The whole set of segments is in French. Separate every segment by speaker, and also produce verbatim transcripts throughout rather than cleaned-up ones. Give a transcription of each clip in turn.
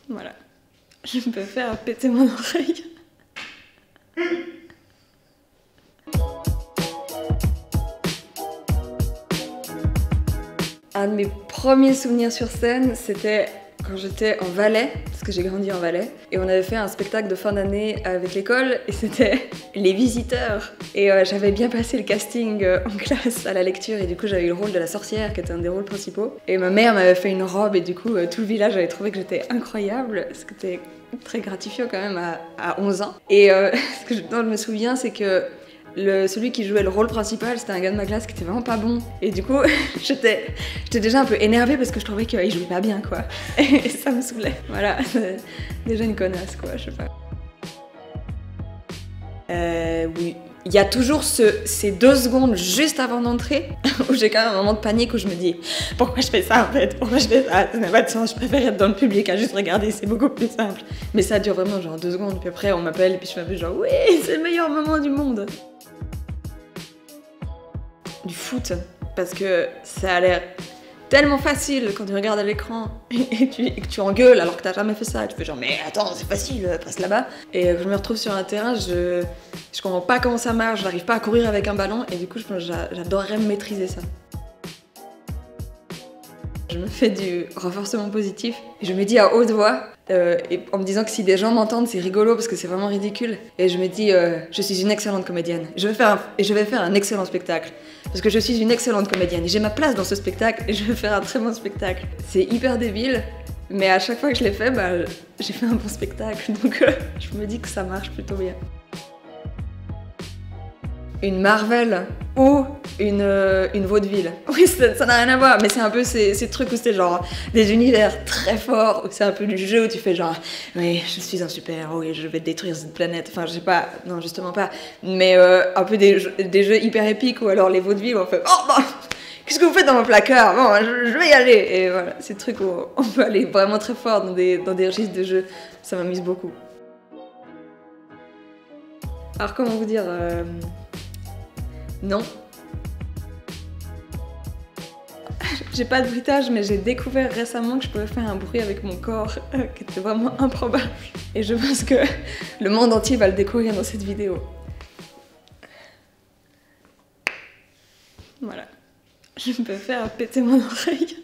Speaker 1: Voilà. Je peux faire péter mon oreille. Un de mes premiers souvenirs sur scène, c'était quand j'étais en Valais, parce que j'ai grandi en Valais, et on avait fait un spectacle de fin d'année avec l'école, et c'était Les Visiteurs. Et euh, j'avais bien passé le casting euh, en classe à la lecture, et du coup j'avais eu le rôle de la sorcière, qui était un des rôles principaux. Et ma mère m'avait fait une robe, et du coup euh, tout le village avait trouvé que j'étais incroyable, ce qui était très gratifiant quand même à, à onze ans. Et euh, ce que je, dont je me souviens, c'est que Le, celui qui jouait le rôle principal, c'était un gars de ma classe qui était vraiment pas bon. Et du coup, j'étais déjà un peu énervée parce que je trouvais qu'il jouait pas bien, quoi. Et ça me saoulait. Voilà, déjà une connasse, quoi, je sais pas. Euh, oui. Il y a toujours ce, ces deux secondes juste avant d'entrer où j'ai quand même un moment de panique où je me dis pourquoi je fais ça en fait, pourquoi je fais ça, ça n'a pas de sens, je préfère être dans le public à juste regarder, c'est beaucoup plus simple. Mais ça dure vraiment genre deux secondes, puis après on m'appelle et puis je m'appelle genre oui, c'est le meilleur moment du monde. Du foot, parce que ça a l'air tellement facile quand tu regardes à l'écran et, tu, et que tu engueules alors que t'as jamais fait ça. Tu fais genre mais attends c'est facile, passe là-bas. Et je me retrouve sur un terrain, je, je comprends pas comment ça marche, j'arrive pas à courir avec un ballon et du coup j'adorerais maîtriser ça. Je me fais du renforcement positif et je me dis à haute voix, euh, et en me disant que si des gens m'entendent c'est rigolo parce que c'est vraiment ridicule. Et je me dis euh, je suis une excellente comédienne je vais faire un, et je vais faire un excellent spectacle. Parce que je suis une excellente comédienne et j'ai ma place dans ce spectacle et je vais faire un très bon spectacle. C'est hyper débile, mais à chaque fois que je l'ai fait, bah, j'ai fait un bon spectacle. Donc euh, je me dis que ça marche plutôt bien. Une Marvel ou une, euh, une vaudeville. Oui, ça n'a rien à voir, mais c'est un peu ces, ces trucs où c'est genre des univers très forts, où c'est un peu du jeu où tu fais genre oui, je suis un super-héros et je vais détruire cette planète. Enfin, je sais pas, non, justement pas. Mais euh, un peu des jeux, des jeux hyper épiques ou alors les vaudevilles où on fait oh bah, qu'est-ce que vous faites dans mon placard? Bon, je, je vais y aller. Et voilà, ces trucs où on peut aller vraiment très fort dans des, dans des registres de jeux, ça m'amuse beaucoup. Alors, comment vous dire euh... Non. J'ai pas de bruitage, mais j'ai découvert récemment que je pouvais faire un bruit avec mon corps euh, qui était vraiment improbable. Et je pense que le monde entier va le découvrir dans cette vidéo. Voilà. Je peux faire péter mon oreille.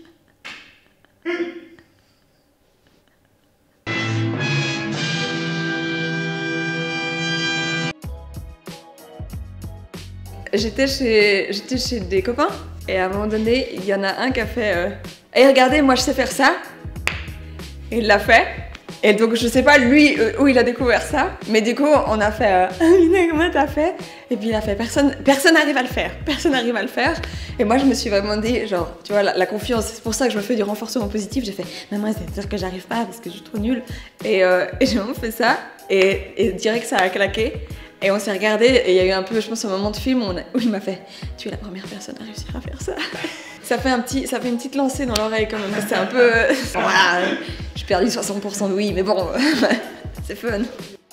Speaker 1: J'étais chez, j'étais chez des copains et à un moment donné, il y en a un qui a fait euh, « Hey, regardez, moi je sais faire ça !» Et il l'a fait. Et donc je sais pas lui où il a découvert ça, mais du coup on a fait euh, « Comment t'as fait ?» Et puis il a fait « Personne personne n'arrive à le faire, personne n'arrive à le faire !» Et moi je me suis vraiment dit, genre, tu vois, la, la confiance, c'est pour ça que je me fais du renforcement positif, j'ai fait « Mais moi c'est sûr que j'arrive pas parce que je suis trop nulle. » Et, euh, et j'ai vraiment fait ça, et, et direct ça a claqué. Et on s'est regardé et il y a eu un peu, je pense, un moment de film où, on a, où il m'a fait « Tu es la première personne à réussir à faire ça. » Ça fait, un petit, ça fait une petite lancée dans l'oreille quand même, c'est un peu... Voilà, j'ai perdu soixante pour cent de oui, mais bon, c'est fun.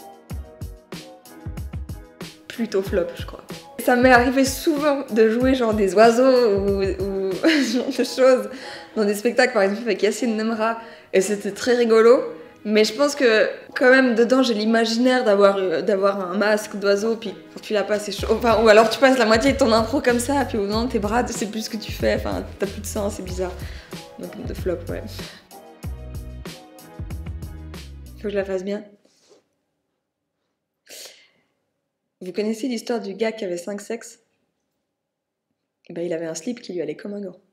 Speaker 1: Plutôt flop, je crois. Ça m'est arrivé souvent de jouer genre des oiseaux ou, ou ce genre de choses dans des spectacles, par exemple avec Yacine Nemra, et c'était très rigolo. Mais je pense que quand même dedans j'ai l'imaginaire d'avoir d'avoir un masque d'oiseau, puis quand tu l'as pas c'est chaud. Enfin, ou alors tu passes la moitié de ton impro comme ça, puis au moment tes bras tu sais plus ce que tu fais, enfin t'as plus de sang, c'est bizarre. Donc de flop, ouais. Faut que je la fasse bien. Vous connaissez l'histoire du gars qui avait cinq sexes? Ben, il avait un slip qui lui allait comme un gant.